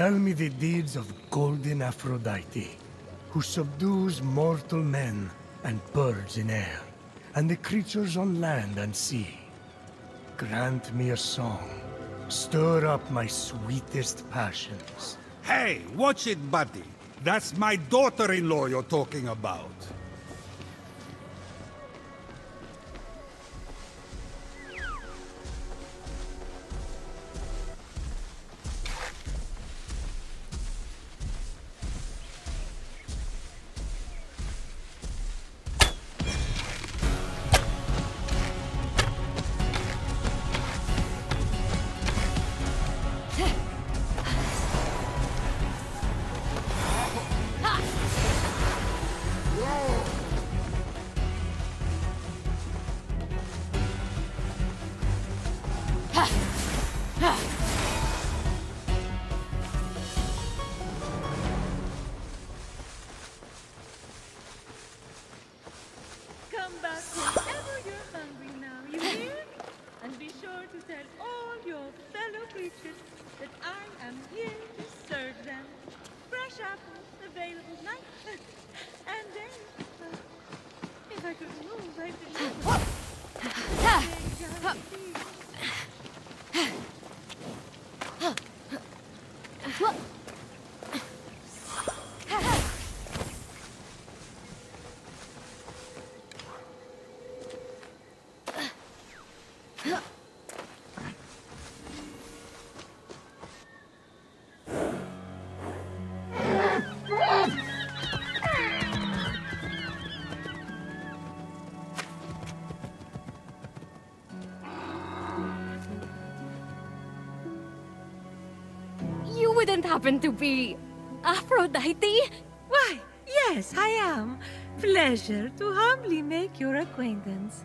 Tell me the deeds of Golden Aphrodite, who subdues mortal men and birds in air, and the creatures on land and sea. Grant me a song. Stir up my sweetest passions. Hey, watch it, buddy. That's my daughter-in-law you're talking about. Come back whenever you're hungry now, you hear? And be sure to tell all your fellow creatures that I am here to serve them. Fresh apples available night and day. If I could move, I'd be You wouldn't happen to be Aphrodite? Why, yes, I am. Pleasure to humbly make your acquaintance.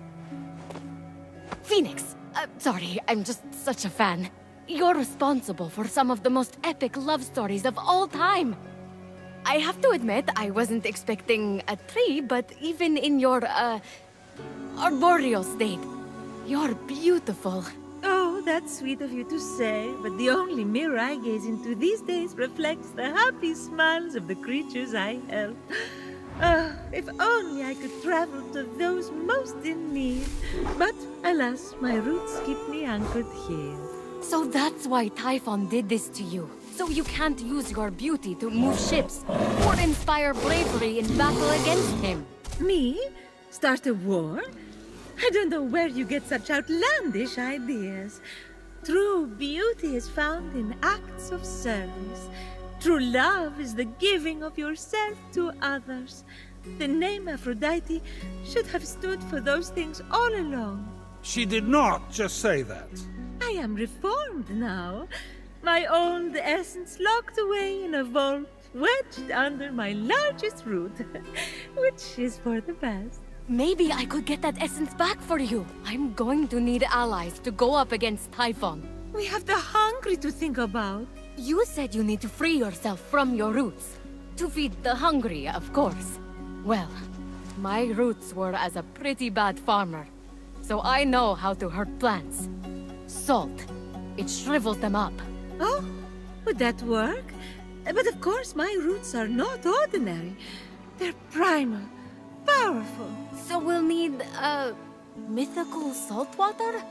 Phoenix. Sorry, I'm just such a fan. You're responsible for some of the most epic love stories of all time. I have to admit, I wasn't expecting a tree, but even in your, arboreal state, you're beautiful. Oh, that's sweet of you to say, but the only mirror I gaze into these days reflects the happy smiles of the creatures I help. If only I could travel to those most in need. But alas, my roots keep me anchored here. So that's why Typhon did this to you. So you can't use your beauty to move ships or inspire bravery in battle against him. Me? Start a war? I don't know where you get such outlandish ideas. True beauty is found in acts of service. True love is the giving of yourself to others. The name Aphrodite should have stood for those things all along. She did not just say that. I am reformed now. My old essence locked away in a vault, wedged under my largest root, which is for the best. Maybe I could get that essence back for you. I'm going to need allies to go up against Typhon. We have the hungry to think about. You said you need to free yourself from your roots. To feed the hungry, of course. Well, my roots were as a pretty bad farmer, so I know how to hurt plants. Salt. It shrivels them up. Oh, would that work? But of course my roots are not ordinary. They're primal, powerful. So we'll need, mythical salt water?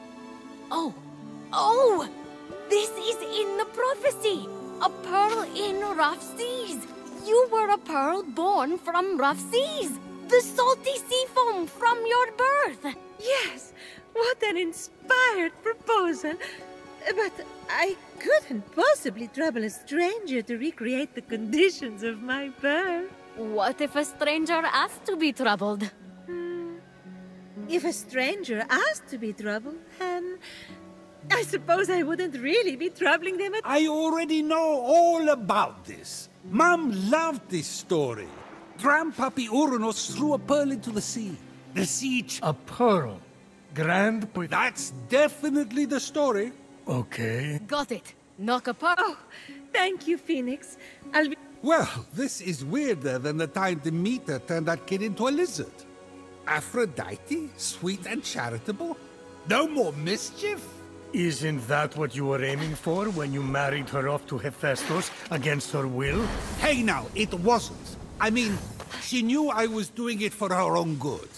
Oh! This is in the prophecy! A pearl in rough seas! You were a pearl born from rough seas! The salty sea foam from your birth! Yes, what an inspired proposal! But I couldn't possibly trouble a stranger to recreate the conditions of my birth. What if a stranger asked to be troubled? If a stranger asked to be troubled, then I suppose I wouldn't really be troubling them at all. I already know all about this. Mom loved this story. Grandpappy Uranus threw a pearl into the sea. The sea... A pearl. That's definitely the story. Okay. Got it. Knock a pearl. Oh, thank you, Phoenix. I'll be... Well, this is weirder than the time Demeter turned that kid into a lizard. Aphrodite? Sweet and charitable? No more mischief? Isn't that what you were aiming for when you married her off to Hephaestus against her will? Hey now, it wasn't. I mean, she knew I was doing it for her own good.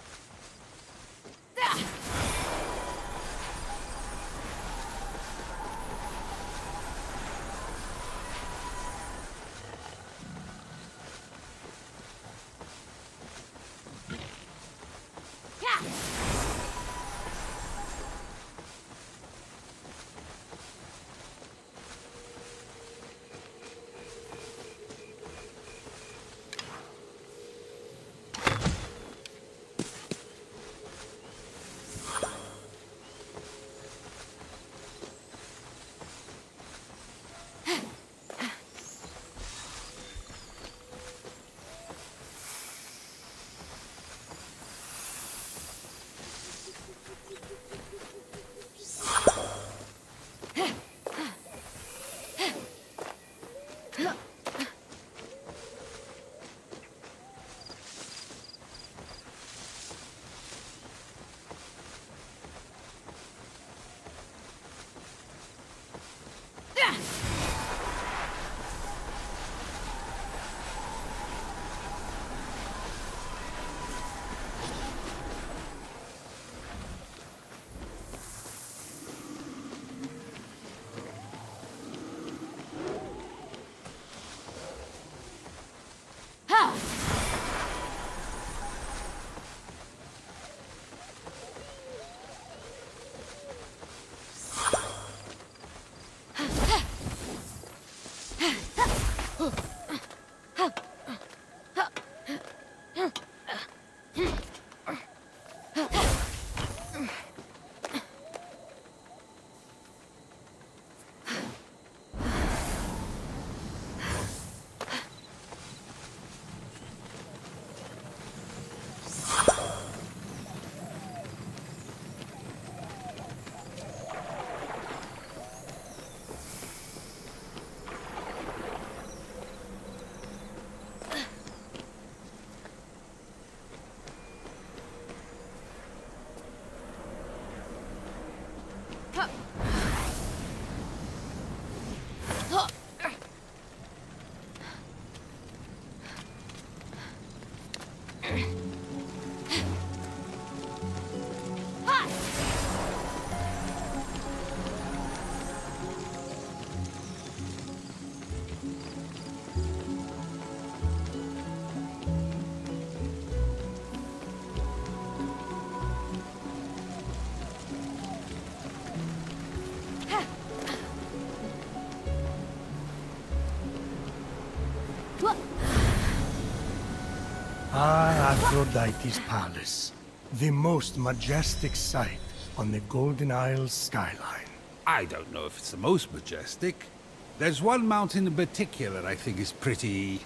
Aphrodite's palace, the most majestic sight on the Golden Isles skyline. I don't know if it's the most majestic. There's one mountain in particular I think is pretty...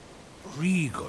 regal.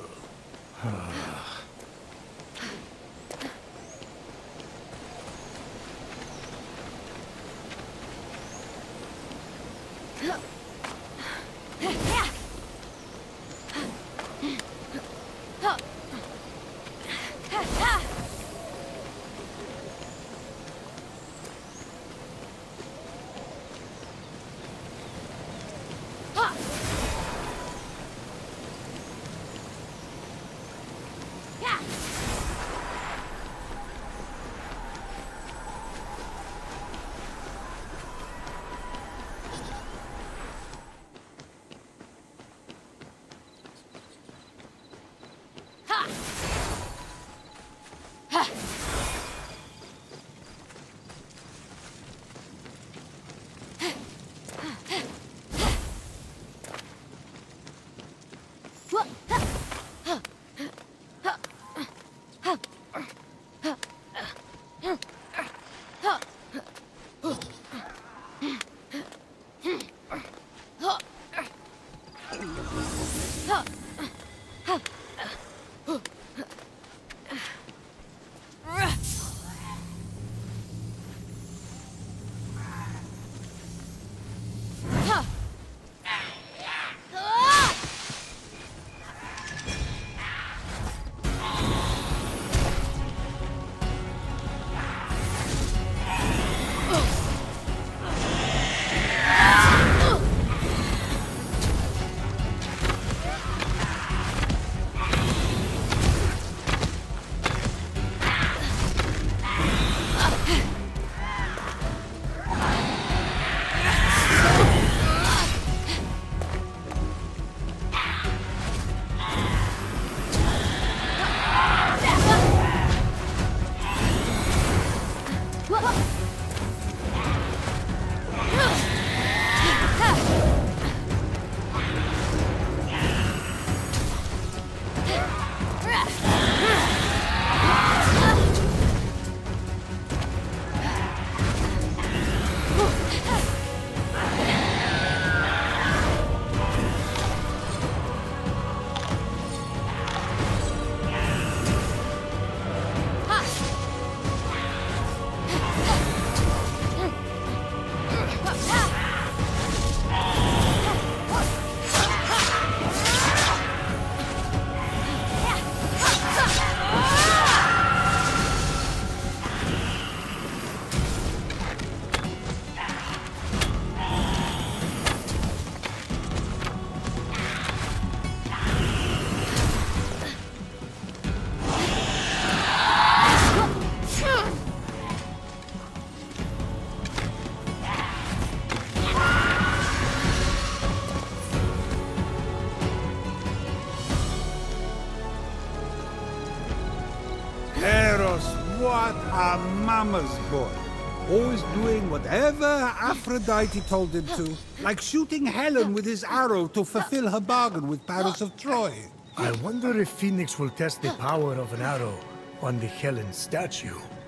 Eros, what a mama's boy. Always doing whatever Aphrodite told him to. Like shooting Helen with his arrow to fulfill her bargain with Paris of Troy. I wonder if Phoenix will test the power of an arrow on the Helen statue.